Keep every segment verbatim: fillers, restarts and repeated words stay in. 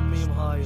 Pişman mıyım? Hayır.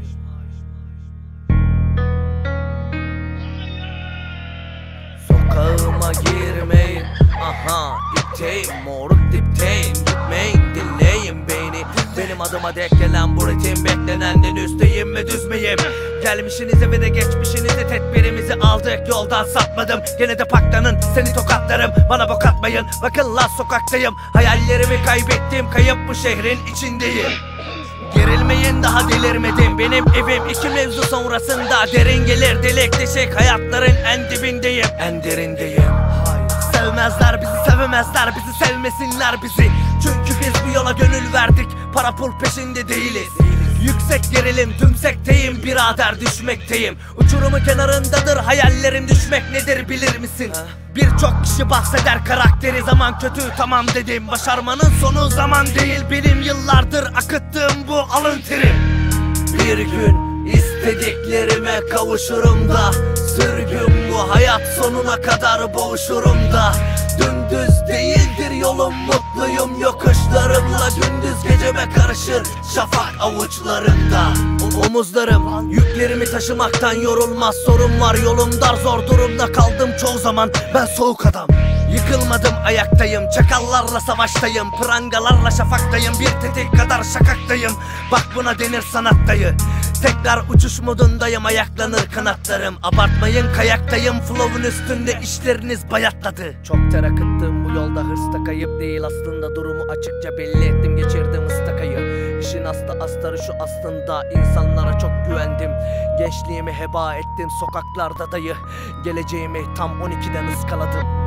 Sokağıma girmeyin, aha ipteyim, moruk dipteyim. Gitmeyin, dinleyin beni. Benim adıma dek gelen bu ritim, beklenenden üsteyim mi düz müyüm? Gelmişinize ve de geçmişinize tedbirimizi aldık, yoldan sapmadım. Gene de paklanın, seni tokatlarım, bana bok atmayın. Bakın lan sokaktayım, hayallerimi kaybettim, kayıp bu şehrin içindeyim. Gerilmeyin, daha delirmedim, benim evim iki mevzu sonrasında derin gelir, delik deşik, hayatların en dibindeyim, en derindeyim. Sevmezler bizi, sevemezler bizi, sevmesinler bizi. Çünkü biz bu yola gönül verdik, para pul peşinde değiliz. Yüksek gerilim, tümsekteyim birader, düşmekteyim. Uçurumu kenarındadır hayallerim, düşmek nedir bilir misin? Birçok kişi bahseder karakteri, zaman kötü tamam dedim. Başarmanın sonu zaman değil, benim yıllardır akıttığım bu alın terim. Bir gün istediklerime kavuşurum da, sürgün bu hayat sonuna kadar boğuşurum da. Dümdüz değildir yolum, mutluyum yokuşlarımla. Gündüz geceme karışır şafak avuçlarında. Omuzlarım yüklerimi taşımaktan yorulmaz, sorun var yolum dar, zor durumda kaldım çoğu zaman. Ben soğuk adam, yıkılmadım ayaktayım, çakallarla savaştayım, prangalarla şafaktayım, bir tetik kadar şakaktayım. Bak buna denir sanat dayı. Tekrar uçuş modundayım, ayaklanır kanatlarım. Abartmayın kayaktayım, flow'un üstünde işleriniz bayatladı. Çok ter akıttım bu yolda, hırsta kayıp değil aslında. Durumu açıkça belli ettim, geçirdim ıstakayı. İşin aslı astarı şu aslında, insanlara çok güvendim. Gençliğimi heba ettim sokaklarda dayı. Geleceğimi tam on ikiden ıskaladım.